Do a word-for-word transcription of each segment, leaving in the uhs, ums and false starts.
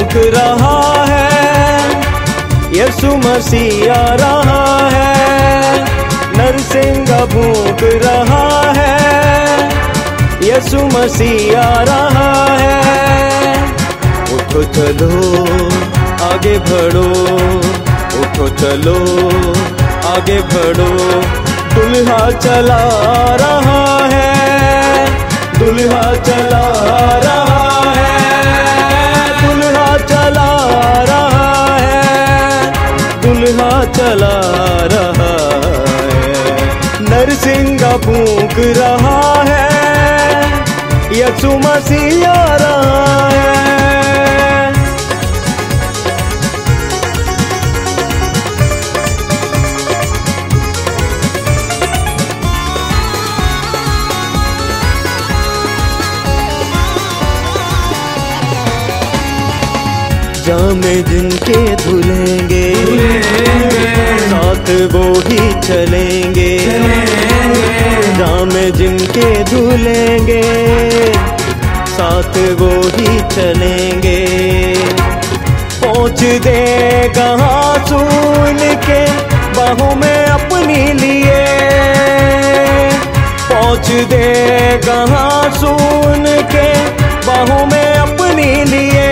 फूंक रहा है, यीशु मसीह आ रहा है। नरसिंह फूंक रहा है, यीशु मसीह आ रहा है। उठो चलो आगे बढ़ो, उठो चलो आगे बढ़ो। दुल्हा चला रहा है, दुल्हा चला रहा है, दुल्हा चला रहा है, दुल्हा चला रहा है। नरसिंह फूंक रहा है, यीशु मसीह आ रहा है। जामे जिनके धुलेंगे, साथ वो ही चलेंगे। जामे जिनके धुलेंगे, साथ वो ही चलेंगे। पहुँच देगा सुन के बाहों में अपनी लिए, पहुँच देगा सुन के बाहों में अपनी लिए,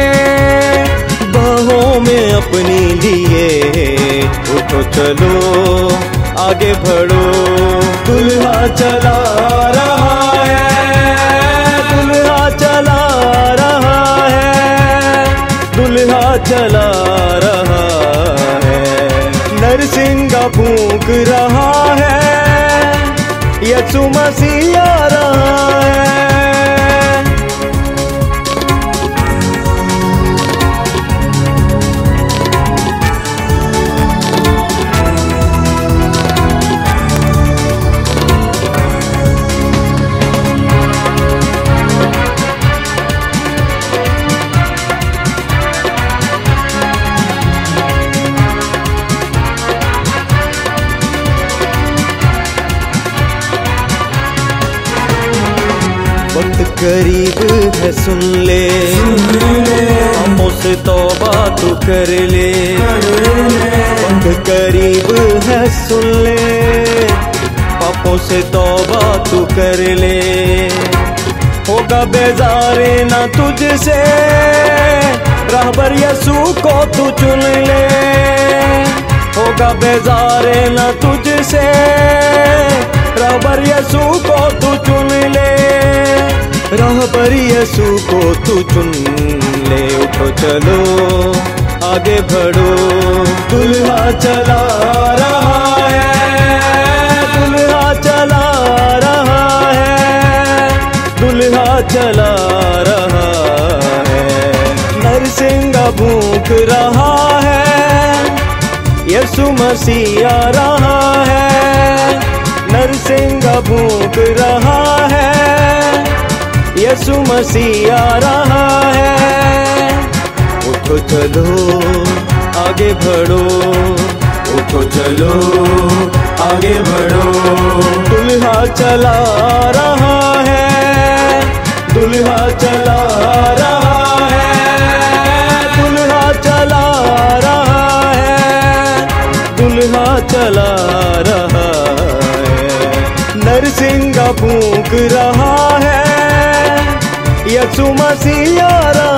बाहों में अपनी लिए। उठो चलो आगे बढ़ो, दुल्हा चला रहा है, दुल्हा चला रहा है, दुल्हा चला रहा है। नरसिंह फूंक रहा है, यीशु मसीह आ रहा है। वक्त करीब है सुन ले, पापों से तौबा तू कर ले। वक्त करीब है सुन ले, पापों से तौबा तू कर ले। होगा बेजारे ना तुझसे, रहबर यीशु को तू चुन ले। होगा बेजारे ना तुझसे, रहबर यीशु को तू चुन ले, रहबर यीशु को तू चुन ले। उठो चलो आगे बढ़ो, दुल्हा चला रहा है, दुल्हा चला रहा है, दुल्हा चला रहा है। नरसिंह फूंक रहा है, यीशु मसीह आ रहा है। नरसिंह फूंक रहा है, यीशु मसीह आ रहा है। उठो चलो आगे बढ़ो, उठो चलो आगे बढ़ो। दुल्हा चला रहा है, दुल्हा चला रहा है, दुल्हा चला रहा है, दुल्हा चला रहा है। नरसिंह फूंक रहा है, यीशु मसीह आ रहा है।